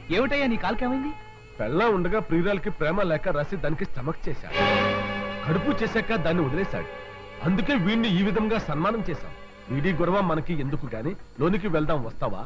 ఏమిటయ్యా నీ కాలుకేమైంది? పెళ్ళ ఉండగా ప్రియురాలకి ప్రేమ లేక రాసి దానికి స్టమక్ చేశాడు. కడుపు చేశాక దాన్ని వదిలేశాడు. అందుకే వీడిని ఈ విధంగా సన్మానం చేశాం. వీడి గొడవ మనకి ఎందుకు గాని లోనికి వెళ్దాం, వస్తావా?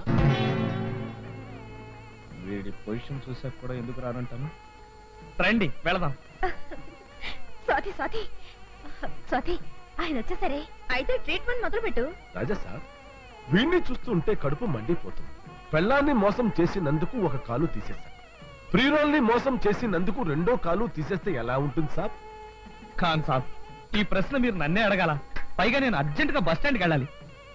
వీడి పొజిషన్ చూసాక కూడా ఎందుకు రానంటాను. రండి వెళదాం. స్వాతి స్వాతి స్వాతి, ఆయన వచ్చేసరే. అయితే ట్రీట్మెంట్ మొదలు పెట్టు. రాజా సార్, వీడిని చూస్తుంటే కడుపు మండిపోతుంది. పెళ్ళాన్ని మోసం చేసినందుకు ఒక కాలు తీసేశాం. ప్రియురాల్ని మోసం చేసినందుకు రెండో కాలు తీసేస్తే ఎలా ఉంటుంది సార్? ఖాన్ సాబ్, ఈ ప్రశ్న మీరు నన్నే అడగాల. పైగా నేను అర్జెంట్ గా బస్ స్టాండ్కి వెళ్ళాలి.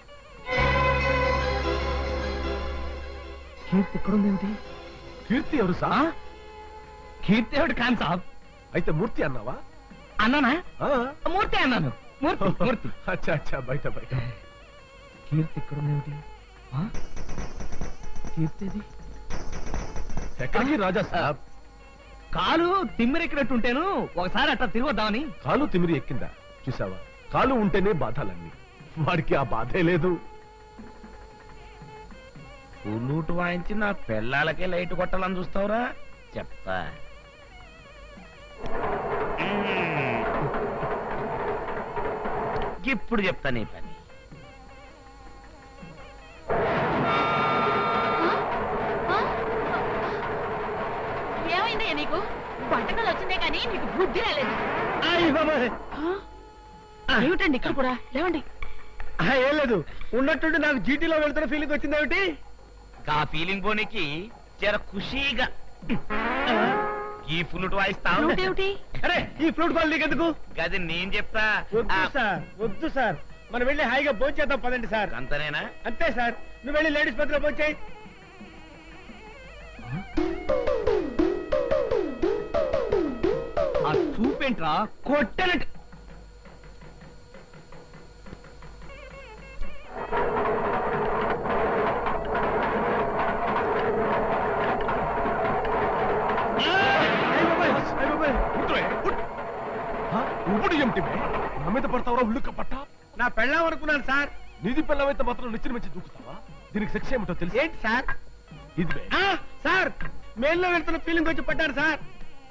కీర్తి ఎక్కడుందేమిటి? కీర్తి ఎవరు సార్? కీర్తి ఎవడు ఖాన్ సాబ్? అయితే మూర్తి అన్నావా? అన్నానా? మూర్తి అన్నాను. మూర్తి మూర్తి. అచ్చా అచ్చా, బయట బయట. కీర్తి ఎక్కడుందేమిటి? కీర్తిది ఎక్కడికి రాజా సాబ్? కాలు తిమ్మిరెక్కినట్టుంటేను ఒకసారి అట్లా తిరిగొద్దామని. కాలు తిమిరి ఎక్కిందా? చూసావా, కాలు ఉంటేనే బాధలన్నీ. వాడికి ఆ బాధే లేదు. పుల్లూటు వాయించి నా పెళ్ళాలకే లైట్ కొట్టాలని చూస్తావురా? చెప్తా. ఇప్పుడు చెప్తా నీ పని. ఏమైందయ్యా నీకు? వంటకాలు వచ్చిందే కానీ నీకు బుద్ధి రాలేదు. ఏమిటండి ఇక్కడ కూడా? లేవండి. ఏం లేదు, ఉన్నట్టుండి నాకు జీటీలో వెళ్తున్న ఫీలింగ్ వచ్చిందేమిటి? ఆ ఫీలింగ్ పోనీకి జర ఖుషీగా ఈ ఫ్లూట్ వాయిస్తావు. అరే, ఈ ఫ్లూట్ బాల్ నీకెందుకు? గది నేను చెప్తా. వద్దు సార్, మనం వెళ్ళి హాయిగా భోంచేద్దాం పదండి సార్. అంతనేనా? అంతే సార్, నువ్వు వెళ్ళి లేడీస్ పత్రిక భోంచేయి. ఆ చూపేంట్రా కొట్టనట్టు. ఇప్పుడు ఏమిటి నా మీద పడతావరా? ఉల్లుక్క పట్ట. నా పెళ్ళాం అనుకున్నాను సార్. నీది పెళ్ళమైతే మాత్రం నిచ్చిన మంచి దూకుతావా? దీనికి శిక్ష ఏమిటో తెలుసు? ఏంటి సార్? ఇది సార్, మేల్లో వెళ్తున్న ఫీలింగ్ వచ్చి పడ్డారు సార్.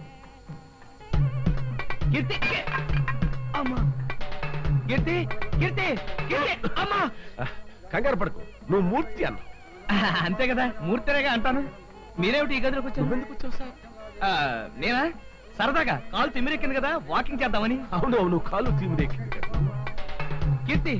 కీర్తి, అమ్మా, కీర్తి, కీర్తి, కీర్తి, అమ్మా. కంగారు పడకు, నువ్వు మూర్తి అన్నా. అంతే కదా, మూర్తిరేగా అంటాను. మీరేమిటి ఈ గదిలోకి వచ్చారు? ఎందుకు వచ్చావు సార్? నేనా సరదాగా కాలు తిమ్మిరెక్కింది కదా, వాకింగ్ చేద్దామని. అవును అవును, కాలు తిమ్మిరెక్కింది కదా. కీర్తి.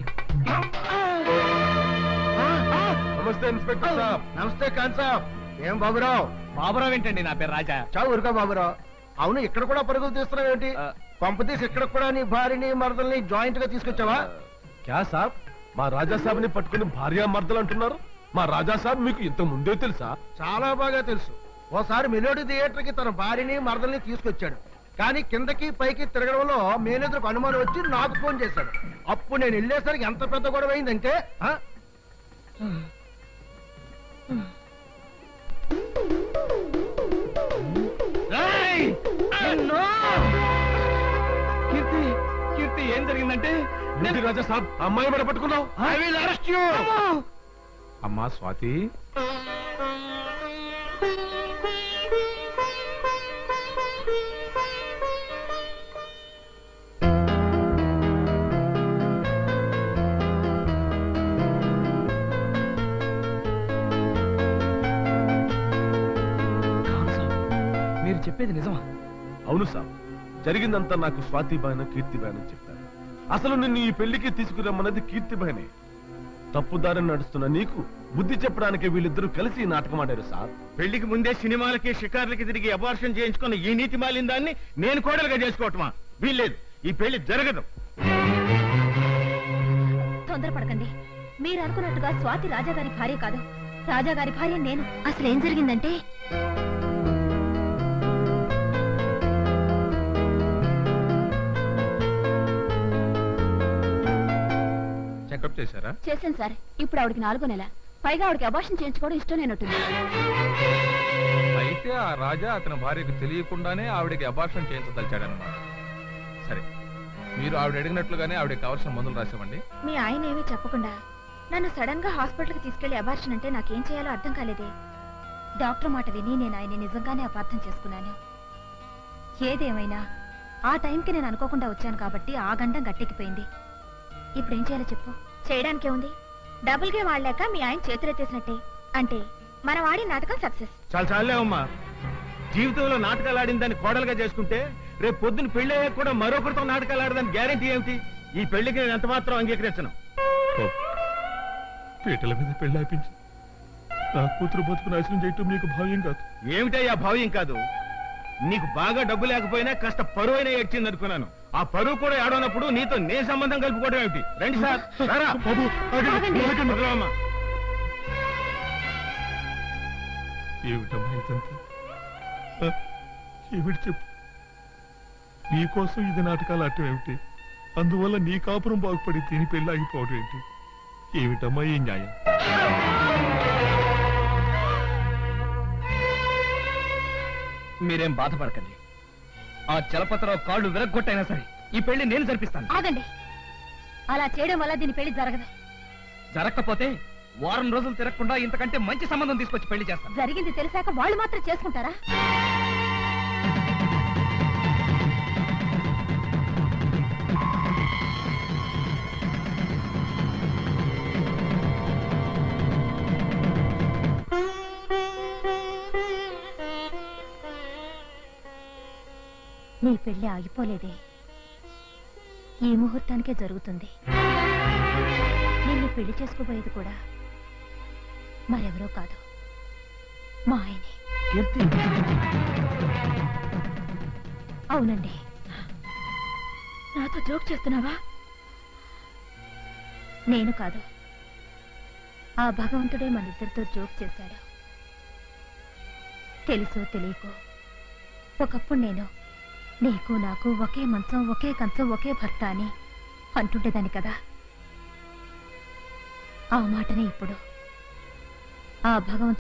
నమస్తే ఇన్స్పెక్టర్ సాబ్. నమస్తే ఖాన్ సాబ్. ఏం బాబురావు? బాబురావు ఏంటండి? నా పేరు రాజా. చావు ఊరుకో బాబురావు. అవును, ఇక్కడ కూడా పరుగులు తీస్తున్నావు ఏంటి? పంపతీసి ఇక్కడ కూడా నీ భార్యని మరదల్ని జాయింట్ గా తీసుకొచ్చావా? క్యా సాబ్, మా రాజా సాబ్ ని పట్టుకుని భార్యా మర్దలు అంటున్నారు? మా రాజా సాబ్ మీకు ఇంత ముందే తెలుసా? చాలా బాగా తెలుసు. ఓసారి మెలోడీ థియేటర్ కి తన భార్యని మరదల్ని తీసుకొచ్చాడు. కానీ కిందకి పైకి తిరగడంలో మేనేజర్కు అనుమానం వచ్చి నాకు ఫోన్ చేశాడు. అప్పుడు నేను వెళ్ళేసరికి ఎంత పెద్ద గొడవ అయిందంటే కీర్తి, కీర్తి, ఏం జరిగిందంటే? రాజా సాబ్, అమ్మాయి మీద పట్టుకున్నావు. I will arrest you. అమ్మా స్వాతి, మీరు చెప్పేది నిజమా? అవును సాబ్, జరిగిందంతా నాకు స్వాతి బాయన కీర్తి బాయన చెప్పారు. అసలు నిన్ను ఈ పెళ్లికి తీసుకురమ్మన్నది కీర్తి బాయనే. తప్పుదారిని నడుస్తున్న నీకు బుద్ధి చెప్పడానికి వీళ్ళిద్దరూ కలిసి నాటకం ఆడారు సార్. పెళ్లికి ముందే సినిమాలకి షికార్లకి తిరిగి అబార్షన్ చేయించుకున్న ఈ నీతి మాలిన దాన్ని నేను కోడలుగా చేసుకోవటమా? వీల్లేదు, ఈ పెళ్లి జరగదు. తొందరపడకండి. మీరు అనుకున్నట్టుగా స్వాతి రాజాగారి భార్య కాదు. రాజాగారి భార్య నేను. అసలు ఏం జరిగిందంటే, చెకప్ చేశారా? చేశాను సార్. ఇప్పుడు ఆవిడకి 4వ నెల. పైగా ఆవిడకి అబార్షన్ చేయించుకోవడం ఇష్టం లేనట్టుంది. అయితే ఆ రాజా అతని భార్యకు తెలియకుండానే ఆవిడకి అబార్షన్ చేయించదలిచాడనమాట. సరే, మీరు ఆవిడ అడిగినట్లుగానే ఆవిడకి కావాల్సిన మందులు రాసామండి. మీ ఆయన ఏమీ చెప్పకుండా నన్ను సడన్ గా హాస్పిటల్కి తీసుకెళ్లి అబార్షన్ అంటే నాకేం చేయాలో అర్థం కాలేదే. డాక్టర్ మాట విని నేను ఆయన్ని నిజంగానే అపార్థం చేసుకున్నాను. ఏదేమైనా ఆ టైంకి నేను అనుకోకుండా వచ్చాను కాబట్టి ఆ గండం గట్టెక్కిపోయింది. ఇప్పుడేం చేయాలో చెప్పు. చేయడానికే ఉంది. డబుల్ గేమ్ ఆడలేక మీ ఆయన చేతులెత్తేసినట్టే. అంటే మనం ఆడి నాటకం సక్సెస్. చాలా చాలేవమ్మా. జీవితంలో నాటకాలు ఆడిన దాన్ని కోడలుగా చేసుకుంటే రేపు పొద్దున పెళ్లి అయ్యాక కూడా మరొకరితో నాటకాలు ఆడదాని గ్యారెంటీ ఏమిటి? ఈ పెళ్లికి నేను ఎంత మాత్రం అంగీకరించను. పీటల మీద పెళ్లి అయిపించి నా కూతురు బతుకు నాశనం చేయటం నీకు భావ్యం కాదు. ఏమిటయ్యా భావ్యం కాదు? నీకు బాగా డబ్బు లేకపోయినా కాస్త పరువు అయినా ఏడ్చింది అనుకున్నాను. ఆ పరువు కూడా ఆడనప్పుడు నీతో నే సంబంధం కలుపుకోవడం ఏమిటి? రండి సార్. రారా. వదలవమ్మా. ఏమిటమ్మా ఇదంతా? ఏమిటి చెప్పు. నీకోసం ఇది నాటకాలు ఆడటం ఏమిటి? అందువల్ల నీ కాపురం బాగుపడి దీని పెళ్లి ఆగిపోవడం ఏంటి? ఏమిటమ్మా ఈ న్యాయం? మీరేం బాధపడకండి. ఆ చలపతిరావు కాళ్ళు విరగ్గొట్టైనా సరే ఈ పెళ్లి నేను జరిపిస్తాను. ఆగండి. అలా చేయడం వల్ల దీని పెళ్లి జరగదు. జరగకపోతే వారం రోజులు తిరగకుండా ఇంతకంటే మంచి సంబంధం తీసుకొచ్చి పెళ్లి చేస్తాను. జరిగింది తెలిసాక వాళ్ళు మాత్రం చేసుకుంటారా? నీ పెళ్లి ఆగిపోలేదే. ఈ ముహూర్తానికే జరుగుతుంది. నిన్ను పెళ్లి చేసుకోబోయేది కూడా మరెవరో కాదు, మా ఆయనే. అవునండి. నాతో జోక్ చేస్తున్నావా? నేను కాదు, ఆ భగవంతుడే మన ఇద్దరితో జోక్ చేశాడు. తెలుసో తెలియకో ఒకప్పుడు నేను నీకు నాకు ఒకే మంచం, ఒకే కంచం, ఒకే భర్త అని అంటుండేదాన్ని కదా. ఆ మాటనే ఇప్పుడు ఆ భగవంతుడు